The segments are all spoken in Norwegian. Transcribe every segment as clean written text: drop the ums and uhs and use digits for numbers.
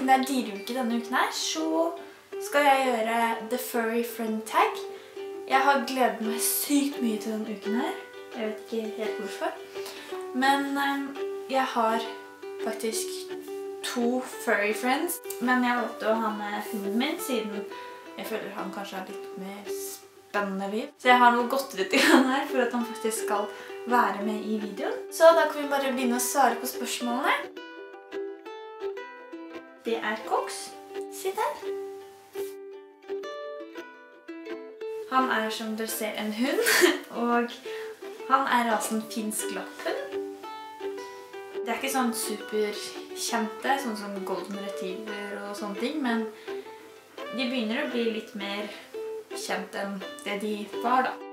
siden det er dyreuke denne uken her, så skal jeg gjøre The Furry Friend Tag. Jeg har gledet meg sykt mye til denne uken her. Jeg vet ikke helt hvorfor. Men jeg har faktisk 2 furry friends. Men jeg valgte å ha med hunden min, siden jeg føler han kanskje har litt mer spennende liv. Så jeg har noe godteri til han her, for at han faktisk skal være med i videoen. Så da kan vi bare begynne å svare på spørsmålene. Det er Cox. Sitt her. Han er, som dere ser, en hund, og han er rasen finsk lapphund. Det er ikke sånn superkjente, sånn som golden retriever og sånne ting, men de begynner å bli litt mer kjent enn det de var da.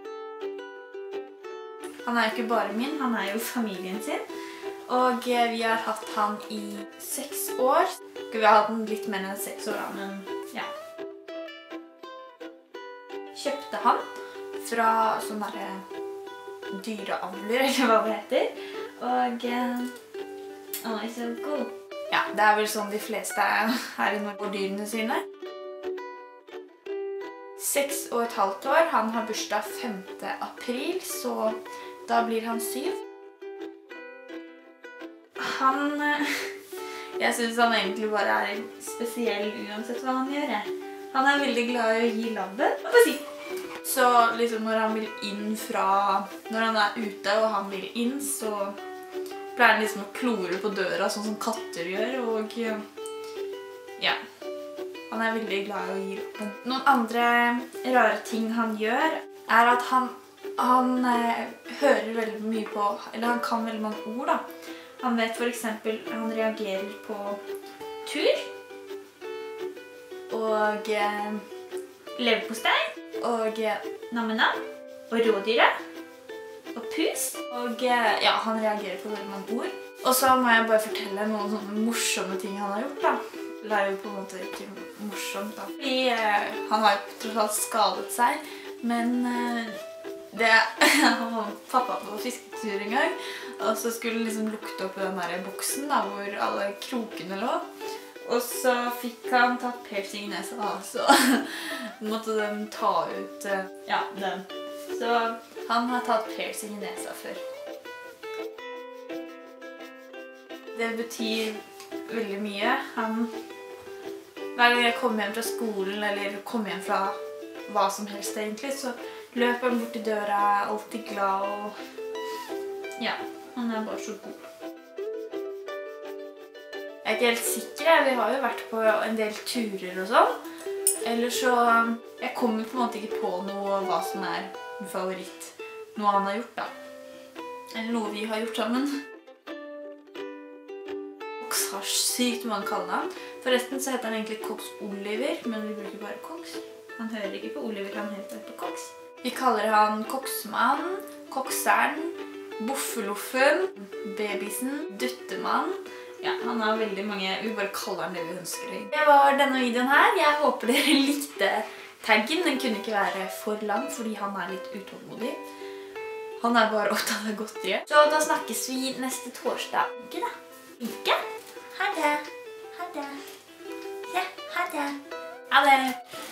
Han er jo ikke bare min, han er jo familien sin. Og vi har hatt han i 6 år. Vi har hatt den litt mer enn 6 år da, men ja. Kjøpte han fra sånne dyreavler, eller hva det heter. Og oh, it's so cool. Ja, det er vel sånn de fleste her i Norge får dyrene sine. 6,5 år. Han har bursdag 5. april, så da blir han 7. Jeg synes han egentlig bare er spesiell uansett hva han gjør. Han er veldig glad i å gi labben. Så liksom når han vil inn når han er ute og han vil inn, så pleier han liksom å klore på døra, sånn som katter gjør, og ja, han er veldig glad i å gi labben. Noen andre rare ting han gjør, er at han hører veldig mye på, eller han kan veldig mange ord da. Han vet for eksempel, han reagerer på tur, og leverpostei, og nam-nam, og rådyret, og pus, og ja, han reagerer på veldig mange ord. Og så må jeg bare fortelle noen sånne morsomme ting han har gjort da. Det er jo på en måte ikke morsomt da. Fordi han har jo tross alt skadet seg, men han var pappa på fisketur en gang, og så skulle han liksom lukte opp i den der boksen da, hvor alle krokene lå. Og så fikk han tatt piercing i nesa da, så måtte de ta ut, ja, den. Så han har tatt piercing i nesa før. Det betyr veldig mye. Hver gang jeg kommer hjem fra skolen, eller kommer hjem fra hva som helst egentlig, så løper han bort til døra, er alltid glad, og ja, han er bare så god. Jeg er ikke helt sikker, vi har jo vært på en del turer og sånn. Eller så, jeg kommer på en måte ikke på hva som er min favoritt. Noe han har gjort da. Eller noe vi har gjort sammen. Cox har sykt mange kallenavn. Forresten så heter han egentlig Cox Oliver, men vi bruker bare Cox. Han hører ikke på Oliver, han hører på Cox. Vi kaller han Coxmann, Coxeren, Boffeloffen, Babysen, Duttemann. Ja, han har veldig mange, vi bare kaller han det vi ønsker. Det var denne videoen her. Jeg håper dere likte taggen. Den kunne ikke være for lang, fordi han er litt utålmodig. Han er bare opptatt av godteri. Så da snakkes vi neste torsdag. Ikke da? Ikke? Ha det. Ha det. Ja, ha det. Ha det.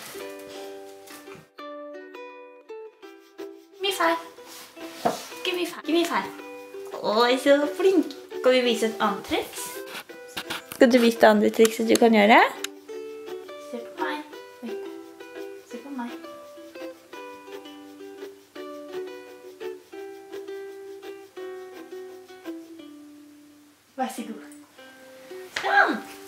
Give me 5. Give me 5. Give me 5. Åh, så flink. Skal vi vise et annet triks? Skal du vise det andre trikset du kan gjøre? Se på meg. Se på meg. Vær så god. Sånn!